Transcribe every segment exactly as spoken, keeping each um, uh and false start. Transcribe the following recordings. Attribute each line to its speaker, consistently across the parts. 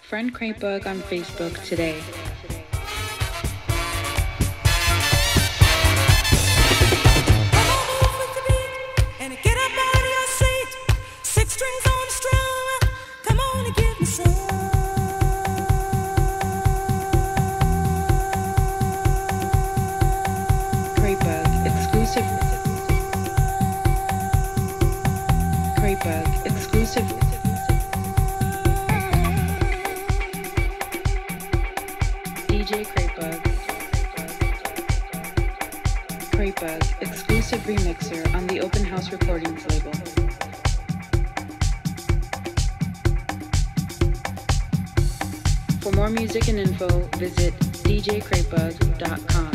Speaker 1: Friend Cratebug on Facebook today. Cratebug exclusive. Cratebug exclusive. D J Cratebug. Cratebug exclusive remixer on the Open House Recordings label. For more music and info, visit d j cratebug dot com.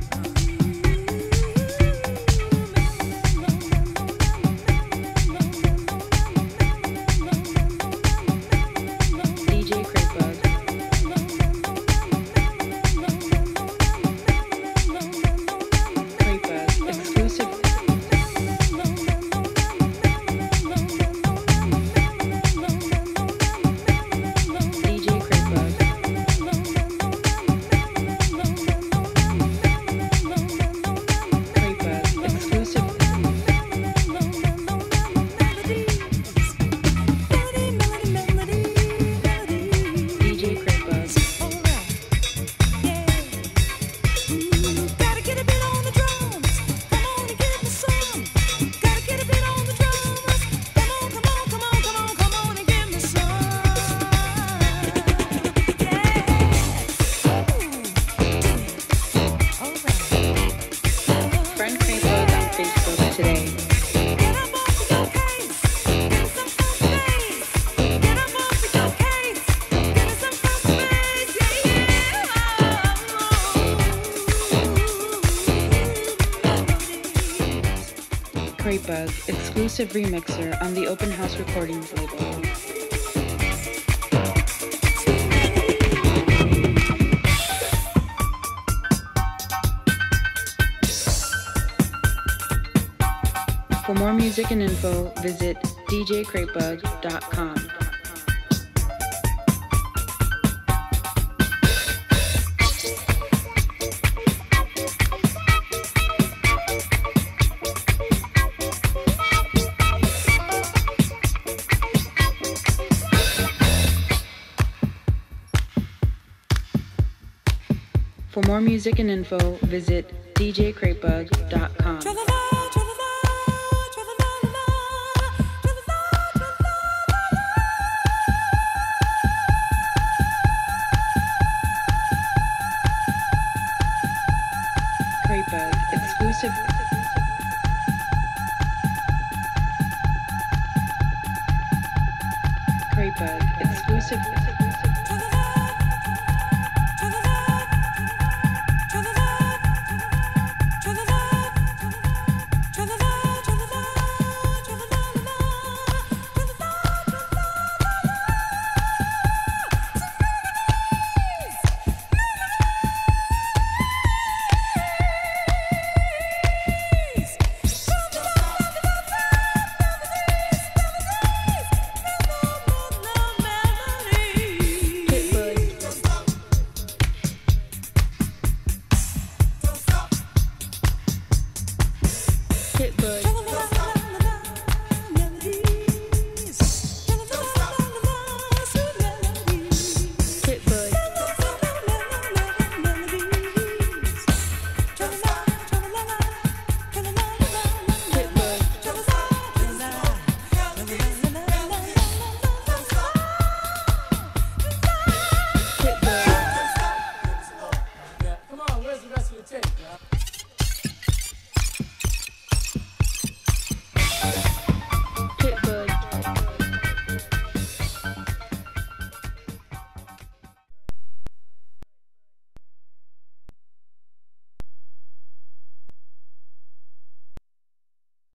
Speaker 1: Cratebug exclusive remixer on the Open House Recordings label. For more music and info, visit d j cratebug dot com. For more music and info, visit d j cratebug dot com. Cratebug exclusive. Cratebug exclusive.
Speaker 2: Where's the rest of the tape, man?